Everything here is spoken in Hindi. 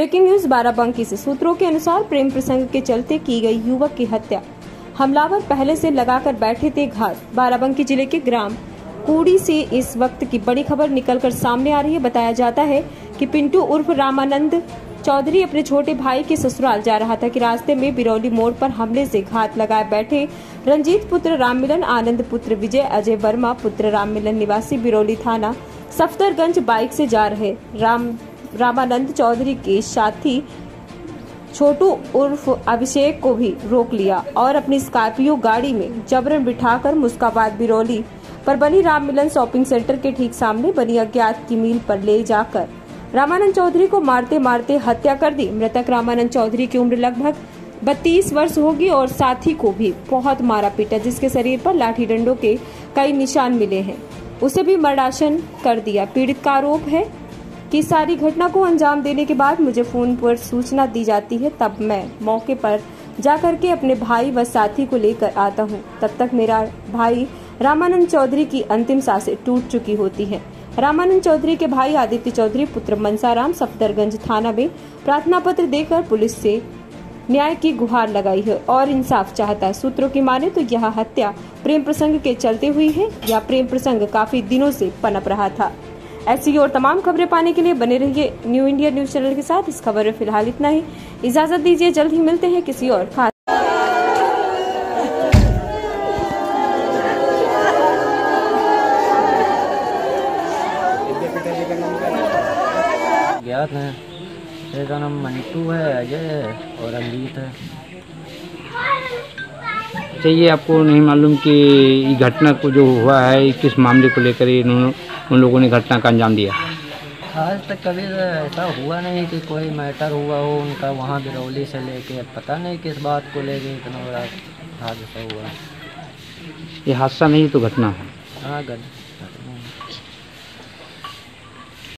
ब्रेकिंग न्यूज बाराबंकी से। सूत्रों के अनुसार प्रेम प्रसंग के चलते की गई युवक की हत्या। हमलावर पहले से लगाकर बैठे थे घात। बाराबंकी जिले के ग्राम कूड़ी से इस वक्त की बड़ी खबर निकलकर सामने आ रही है। बताया जाता है कि पिंटू उर्फ रामानंद चौधरी अपने छोटे भाई के ससुराल जा रहा था कि रास्ते में बिरौली मोड़ पर हमले से घात लगाए बैठे रंजीत पुत्र राममिलन, आनंद पुत्र विजय, अजय वर्मा पुत्र राममिलन निवासी बिरौली थाना सफदरगंज बाइक से जा रहे रामानंद चौधरी के साथी छोटू उर्फ अभिषेक को भी रोक लिया और अपनी स्कॉर्पियो गाड़ी में जबरन बिठाकर मुस्काबाद बिरौली पर बनी राममिलन शॉपिंग सेंटर के ठीक सामने बनी अज्ञात की मील पर ले जाकर रामानंद चौधरी को मारते मारते हत्या कर दी। मृतक रामानंद चौधरी की उम्र लगभग 32 वर्ष होगी और साथी को भी बहुत मारा पीटा, जिसके शरीर पर लाठी डंडों के कई निशान मिले हैं। उसे भी मर्डासन कर दिया। पीड़ित का आरोप है कि सारी घटना को अंजाम देने के बाद मुझे फोन पर सूचना दी जाती है, तब मैं मौके पर जाकर के अपने भाई व साथी को लेकर आता हूं। तब तक मेरा भाई रामानंद चौधरी की अंतिम सांसें टूट चुकी होती हैं। रामानंद चौधरी के भाई आदित्य चौधरी पुत्र मनसाराम सफदरगंज थाना में प्रार्थना पत्र देकर पुलिस से न्याय की गुहार लगाई है और इंसाफ चाहता है। सूत्रों की माने तो यह हत्या प्रेम प्रसंग के चलते हुई है। यह प्रेम प्रसंग काफी दिनों से पनप रहा था। ऐसी और तमाम खबरें पाने के लिए बने रहिए न्यू इंडिया न्यूज चैनल के साथ। इस खबर में फिलहाल इतना ही। इजाजत दीजिए, जल्द ही मिलते हैं किसी और खास। ज्ञात है, इसका नाम मंटू है, अजय है और रंजीत है। अच्छा, ये आपको नहीं मालूम कि ये घटना को जो हुआ है किस मामले को लेकर इन्होंने उन लोगों ने घटना का अंजाम दिया? आज तक कभी ऐसा हुआ नहीं कि कोई मैटर हुआ हो उनका वहाँ बिरौली से लेके, पता नहीं किस बात को लेके इतना बड़ा हादसा हुआ। ये हादसा नहीं तो घटना है। हाँ,